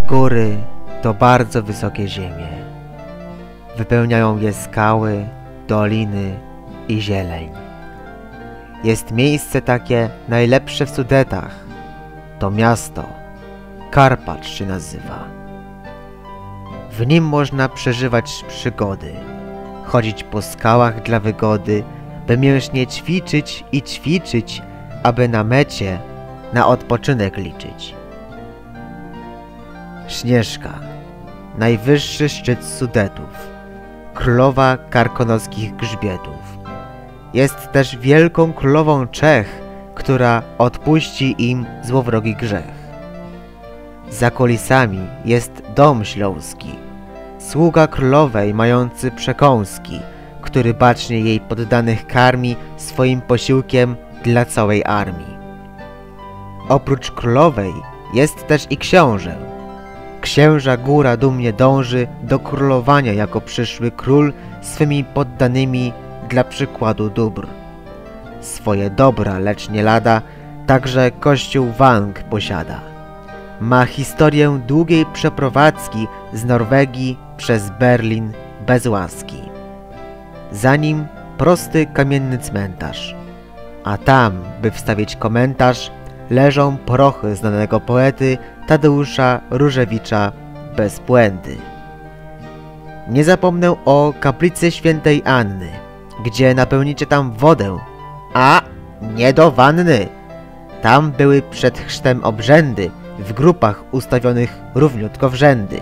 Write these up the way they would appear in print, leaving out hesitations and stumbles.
Góry to bardzo wysokie ziemie. Wypełniają je skały, doliny i zieleń. Jest miejsce takie najlepsze w Sudetach. To miasto Karpacz się nazywa. W nim można przeżywać przygody, chodzić po skałach dla wygody, by mięśnie ćwiczyć i ćwiczyć, aby na mecie na odpoczynek liczyć. Śnieżka, najwyższy szczyt Sudetów, królowa karkonoskich grzbietów. Jest też wielką królową Czech, która odpuści im złowrogi grzech. Za kulisami jest dom śląski, sługa królowej mający przekąski, który bacznie jej poddanych karmi swoim posiłkiem dla całej armii. Oprócz królowej jest też i książę. Księża góra dumnie dąży do królowania jako przyszły król swymi poddanymi dla przykładu dóbr. Swoje dobra, lecz nie lada, także kościół Wang posiada. Ma historię długiej przeprowadzki z Norwegii przez Berlin bez łaski. Za nim prosty kamienny cmentarz, a tam, by wstawić komentarz, leżą prochy znanego poety Tadeusza Różewicza bez błędy. Nie zapomnę o kaplicy świętej Anny, gdzie napełnicie tam wodę, a nie do wanny. Tam były przed chrztem obrzędy, w grupach ustawionych równiutko w rzędy.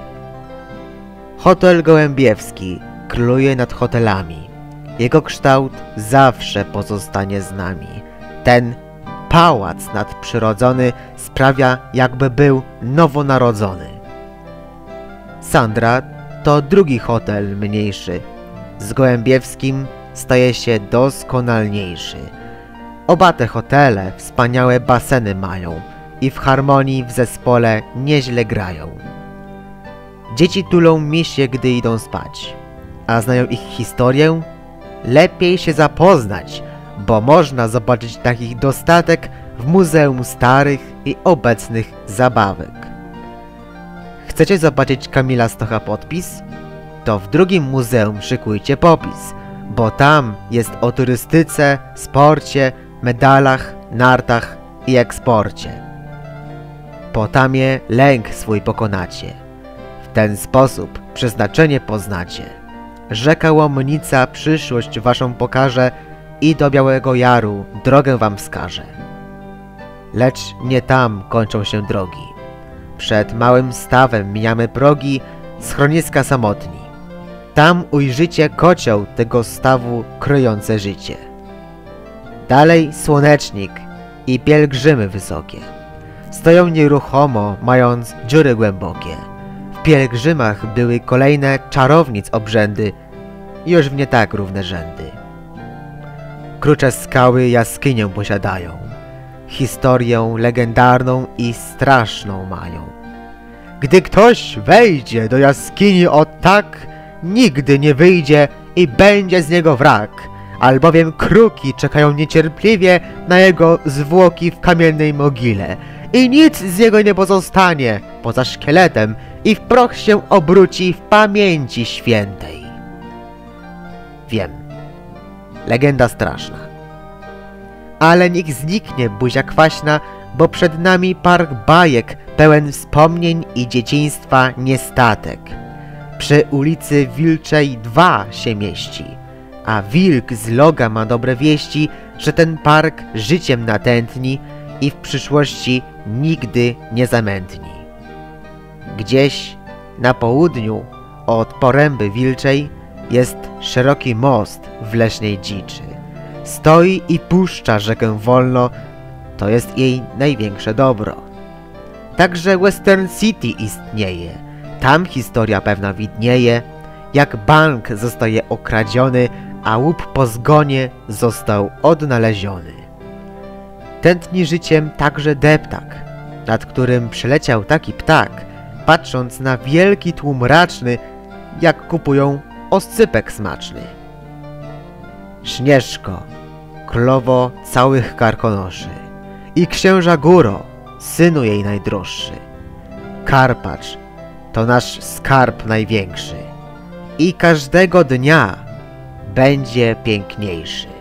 Hotel Gołębiewski króluje nad hotelami. Jego kształt zawsze pozostanie z nami. Ten pałac nadprzyrodzony sprawia, jakby był nowonarodzony. Sandra to drugi hotel mniejszy. Z Gołębiewskim staje się doskonalniejszy. Oba te hotele wspaniałe baseny mają i w harmonii w zespole nieźle grają. Dzieci tulą misie, gdy idą spać, a znają ich historię? Lepiej się zapoznać, bo można zobaczyć takich dostatek w Muzeum Starych i Obecnych Zabawek. Chcecie zobaczyć Kamila Stocha podpis? To w drugim muzeum szykujcie popis, bo tam jest o turystyce, sporcie, medalach, nartach i eksporcie. Po tamie lęk swój pokonacie. W ten sposób przeznaczenie poznacie. Rzeka Łomnica przyszłość waszą pokaże i do Białego Jaru drogę wam wskaże. Lecz nie tam kończą się drogi. Przed małym stawem mijamy progi schroniska samotni. Tam ujrzycie kocioł tego stawu krojące życie. Dalej Słonecznik i pielgrzymy wysokie. Stoją nieruchomo, mając dziury głębokie. W pielgrzymach były kolejne czarownic obrzędy, już w nie tak równe rzędy. Krucze skały jaskinię posiadają. Historię legendarną i straszną mają. Gdy ktoś wejdzie do jaskini o tak, nigdy nie wyjdzie i będzie z niego wrak, albowiem kruki czekają niecierpliwie na jego zwłoki w kamiennej mogile i nic z niego nie pozostanie poza szkieletem i w proch się obróci w pamięci świętej. Wiem, legenda straszna. Ale niech zniknie buzia kwaśna, bo przed nami park bajek pełen wspomnień i dzieciństwa niestatek. Przy ulicy Wilczej 2 się mieści, a wilk z loga ma dobre wieści, że ten park życiem natętni i w przyszłości nigdy nie zamętni. Gdzieś na południu od poręby Wilczej jest szeroki most w leśnej dziczy. Stoi i puszcza rzekę wolno, to jest jej największe dobro. Także Western City istnieje, tam historia pewna widnieje, jak bank zostaje okradziony, a łup po zgonie został odnaleziony. Tętni życiem także deptak, nad którym przyleciał taki ptak, patrząc na wielki tłum raczny, jak kupują oscypek smaczny. Śnieżko, królowo całych Karkonoszy, i księża góro, synu jej najdroższy. Karpacz, to nasz skarb największy i każdego dnia będzie piękniejszy.